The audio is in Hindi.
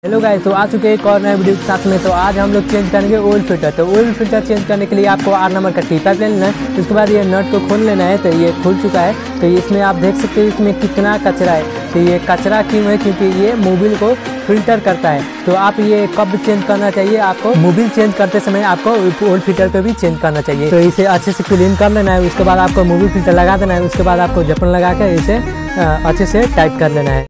हेलो गाइस, तो आ चुके हैं एक और नए वीडियो के साथ में। तो आज हम लोग चेंज करेंगे ऑयल फिल्टर। तो ऑयल फिल्टर चेंज करने के लिए आपको 8 नंबर का टी-पाइप ले लेना है। उसके बाद ये नट को खोल लेना है। तो ये खुल चुका है। तो इसमें आप देख सकते हैं इसमें कितना कचरा है। तो ये कचरा क्यों है? क्योंकि ये मोबिल को फिल्टर करता है। तो आप ये कब चेंज करना चाहिए? आपको मोबिल चेंज करते समय आपको ऑयल फिल्टर को भी चेंज करना चाहिए। तो इसे अच्छे से क्लीन कर लेना है। उसके बाद आपको मोबिल फिल्टर लगा देना है। उसके बाद आपको जपन लगा कर इसे अच्छे से टाइट कर लेना है।